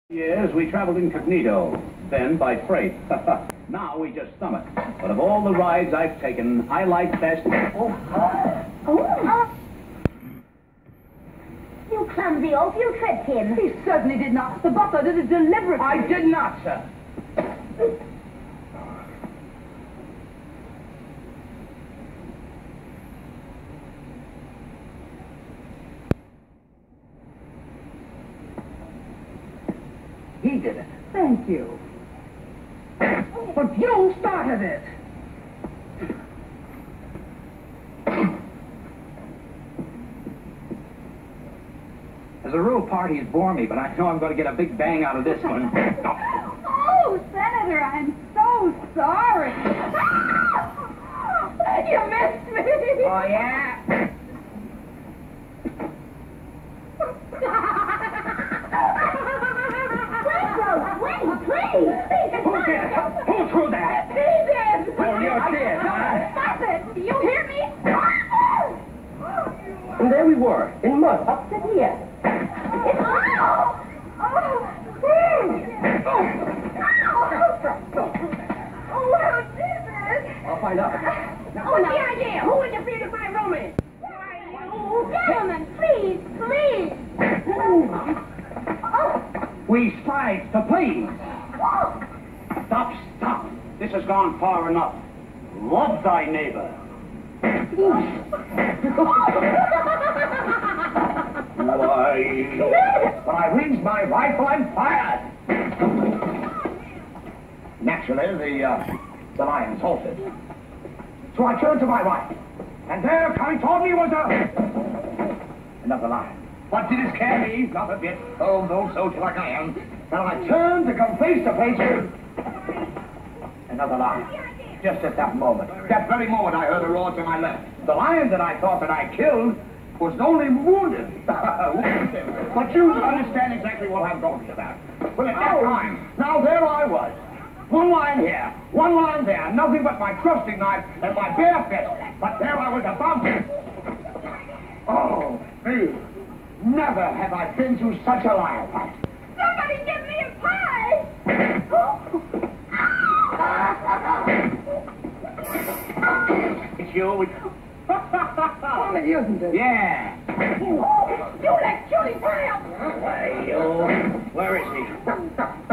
Years we traveled incognito, then by freight. Now we just thumb it. But of all the rides I've taken, I like best... You clumsy oaf, you tripped him. He certainly did not. The butler did it deliberately. I did not, sir. He did it. Thank you. But you started it. As a rule, parties bore me, but I know I'm going to get a big bang out of this one. Oh, Senator, I'm so sorry. You missed me. Oh, yeah? Please. Who did it? Who threw that? He did. Oh, you did, huh? Stop it. Do you hear me? And there we were, in mud, up to here. I'll find out. Oh, no. The idea. Who interfered in my romance? Why, you gentlemen, please. We strive to please. Stop. This has gone far enough. Love thy neighbor. Why, when I raised my rifle and fired. Naturally, the lion halted. So I turned to my right, and there, coming toward me, was another lion. What did it scare me? Not a bit. Oh, no soldier like I am. And I turned to come face to face with another lion. Just at that moment, that very moment, I heard a roar to my left. The lion that I thought that I killed was only wounded. But you understand exactly what I'm talking about. Well, at that time, now there I was. One line here, one line there, nothing but my thrusting knife and my bare fist. But there I was above him. Oh, me. Never have I been through such a lion fight. Somebody give me a pie. It's you. Funny, isn't it? Yeah. You let Julie pie up. Where is he?